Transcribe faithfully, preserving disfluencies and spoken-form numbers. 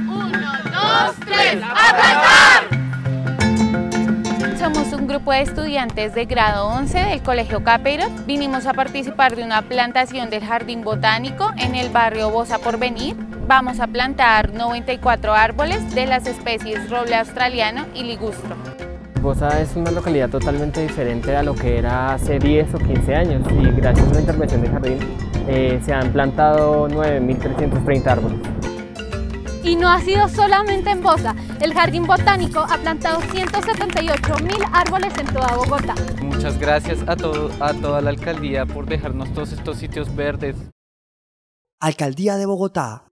Uno, dos, tres, ¡a plantar! Somos un grupo de estudiantes de grado once del Colegio Capeirot. Vinimos a participar de una plantación del Jardín Botánico en el barrio Bosa Porvenir. Vamos a plantar noventa y cuatro árboles de las especies roble australiano y ligustro. Bosa es una localidad totalmente diferente a lo que era hace diez o quince años y gracias a la intervención del jardín eh, se han plantado nueve mil trescientos treinta árboles. Y no ha sido solamente en Bosa, el Jardín Botánico ha plantado ciento setenta y ocho mil árboles en toda Bogotá. Muchas gracias a, todo, a toda la alcaldía por dejarnos todos estos sitios verdes. Alcaldía de Bogotá.